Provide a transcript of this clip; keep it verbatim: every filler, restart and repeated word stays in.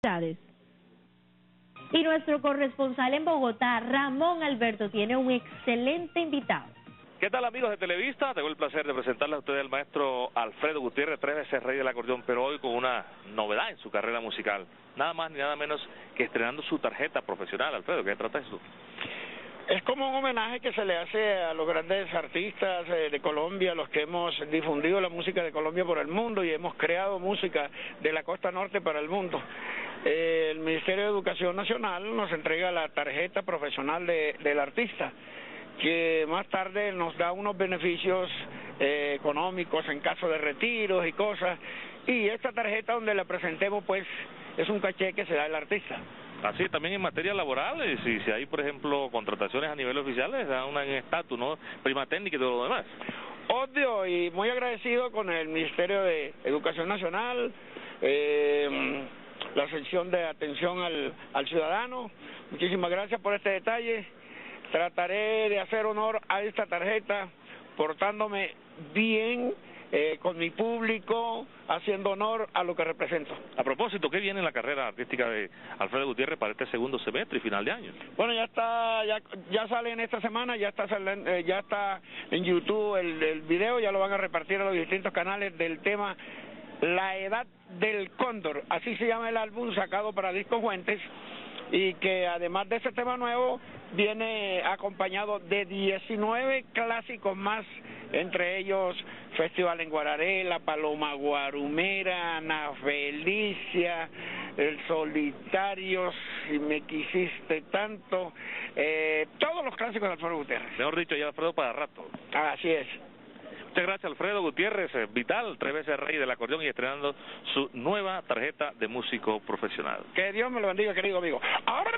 Y nuestro corresponsal en Bogotá, Ramón Alberto, tiene un excelente invitado. ¿Qué tal, amigos de Televista? Tengo el placer de presentarles a ustedes al maestro Alfredo Gutiérrez, tres veces rey del acordeón, pero hoy con una novedad en su carrera musical. Nada más ni nada menos que estrenando su tarjeta profesional. Alfredo, ¿qué trata eso? Es como un homenaje que se le hace a los grandes artistas eh, de Colombia, los que hemos difundido la música de Colombia por el mundo y hemos creado música de la costa norte para el mundo. Eh, el Ministerio de Educación Nacional nos entrega la tarjeta profesional de, del artista, que más tarde nos da unos beneficios eh, económicos en caso de retiros y cosas, y esta tarjeta donde la presentemos pues es un caché que se da el artista. Así también en materia laboral, si, si hay por ejemplo contrataciones a nivel oficial, les da un estatus, ¿no? Prima técnica y todo lo demás. Obvio, y muy agradecido con el Ministerio de Educación Nacional, eh, la sección de atención al, al ciudadano. Muchísimas gracias por este detalle. Trataré de hacer honor a esta tarjeta portándome bien eh, con mi público, haciendo honor a lo que represento. A propósito, ¿qué viene en la carrera artística de Alfredo Gutiérrez para este segundo semestre y final de año? Bueno, ya está, ya, ya sale en esta semana, ya está, eh, ya está en YouTube el, el video, ya lo van a repartir a los distintos canales del tema La Edad del Cóndor, así se llama el álbum sacado para Discos Fuentes, y que además de ese tema nuevo viene acompañado de diecinueve clásicos más, entre ellos Festival en Guararé, La Paloma Guarumera, Ana Felicia, El Solitario, Si me quisiste tanto, eh, todos los clásicos de Alfredo Gutiérrez. Mejor dicho, ya Alfredo para rato. Así es. Muchas gracias, Alfredo Gutiérrez, vital, tres veces rey del acordeón y estrenando su nueva tarjeta de músico profesional. Que Dios me lo bendiga, querido amigo. Ahora